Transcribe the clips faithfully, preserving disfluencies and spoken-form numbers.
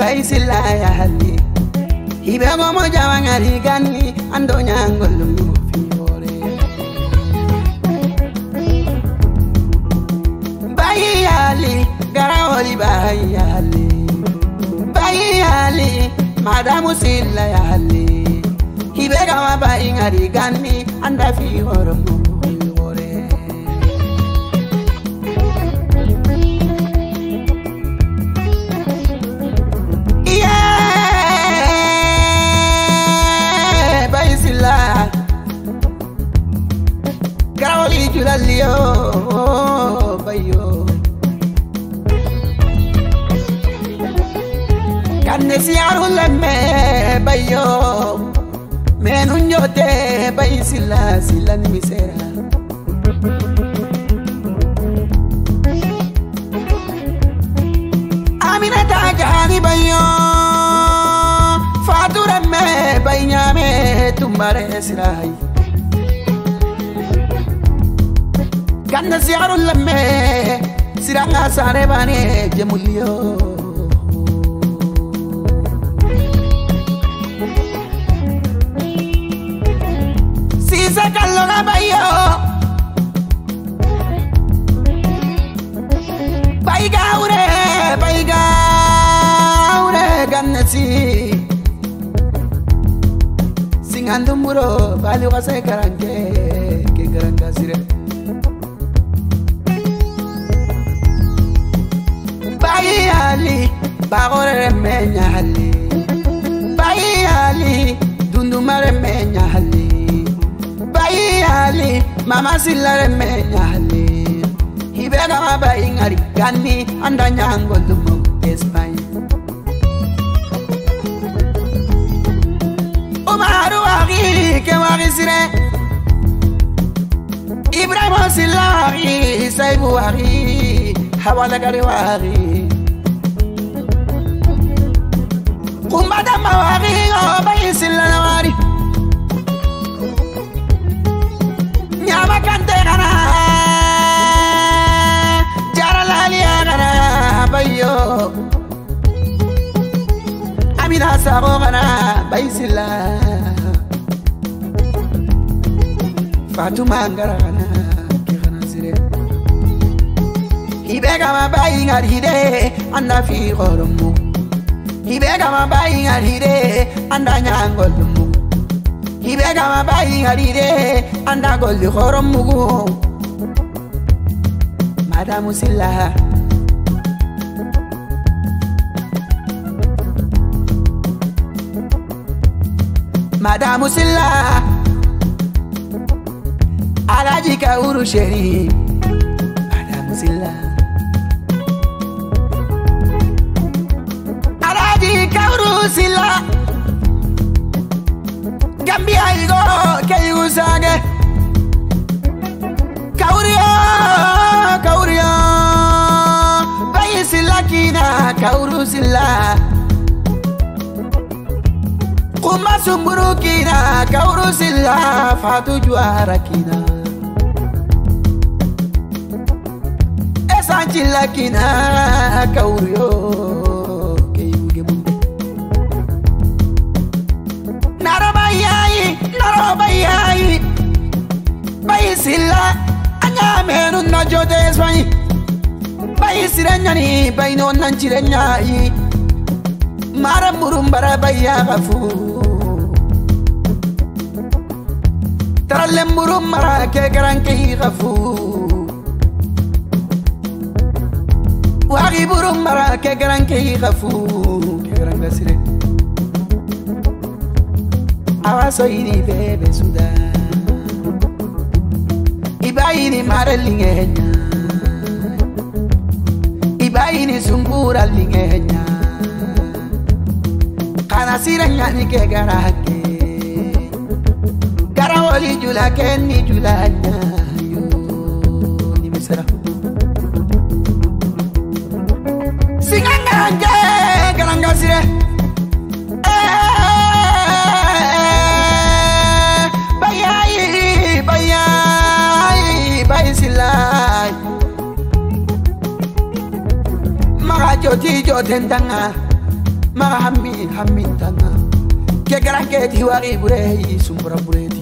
baisila ya hali hibe gomo jawangari gani ando nyangolu fiore bayali garawoli bayali bayali madamu sila ya hali hibe gama bayingari gani anda fiore Garawali julalio bayo kanne siaru lemme bayo menunyote baisila silan misera aminata jani bayo fatura me baynyame tumbare sirai kanna siaru lemme siranga sare bane jemulio sisa kalloga bayo baiga ure baiga ure ganna si singando muro bali wase karange ke garanga sire bayali bagore menya hali bayali dundu mare menya hali bayali mama silare menya hali hibega mabai ngari gani andanya ngolumo Espagne Umaru wagi ke wagi sire Ibrahim silari saibu wagi hawala gari wagi kumbada mawagi oh bayi silana wari nyama kante kana jara lali kana bayo amina sabo kana bayi sila Fatuma ngara kana ke kana sire hibega mabai ngaride anda fi khoromu hibega mabai ngaride anda nyangolumu hibega mabai ngaride anda golli khoromu madamu silla madamu silla alaji kauru sheri madamu silla kauru sila Gambia igo kayu sage kaurio kaurio bayi sila kina kauru sila kuma sumburu kina kauru sila fatu juara kina esanchila kina kaurio Narobayai Bayisila Anya menu na jode Espany Bayisirenya ni Bayino nanchirenya yi Mara murumbara baya gafu Tarale murumbara ke garanke gafu Wagi murumbara ke garanke gafu Ke garanga sire Awaso ini bebe suda Ibaini maralingenya Ibaini sumbura lingenya Kana siranya ni ke garake Garawoli jula kenni julanya Yo ni misera Singanga garanga sire Joti jotendanga ma hammi hammi tanga ke garanke ti wari bure sumbura bureti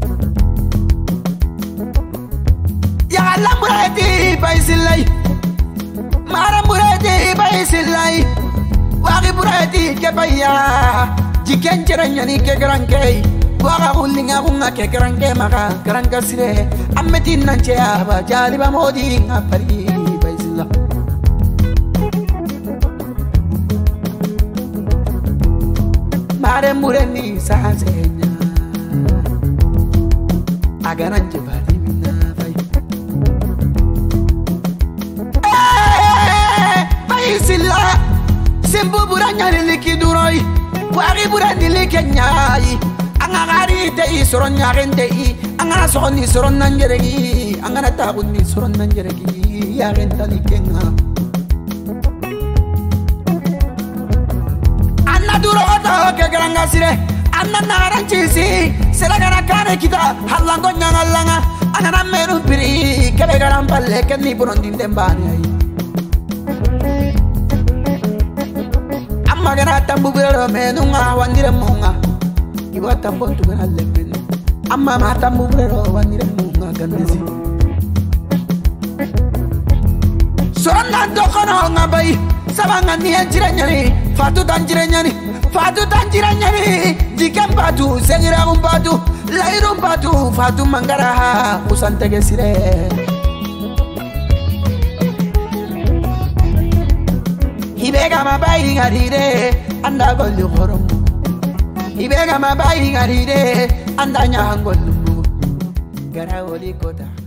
ya la bureti baisilai mara bureti baisilai wari bureti ke baya jiken jeranyani ke garanke waga ulinga unga ke garanke maka garanka sire ammetin nanche aba jaliba modi ngapari baisilla mare mureni sahazenya agaranje bari mina bai baisilla simbu buranya likiduroi wari burani likanyai angari te isoron nyarende i angara sonni soron nanjeregi angara tabunni soron nanjeregi ya rentali kenga anna duro ata ke garanga sire anna naranchi si sira gara kare kita halango nyangalanga angara meru piri kebe garam palle kenni burondin dembani ai amma gara tambu bero menunga wandire munga iwa tambon tu kan lemen amma ma tambu bero wanire munga ganesi sonna dokono ngabai sabanga ni anjiranyani fatu tanjiranyani fatu tanjiranyani dikam batu sengira umbatu lairu batu fatu mangara usante gesire hibega mabai ngarire anda gollu horom ibega mabai ngarire andanya angolu gara oli kota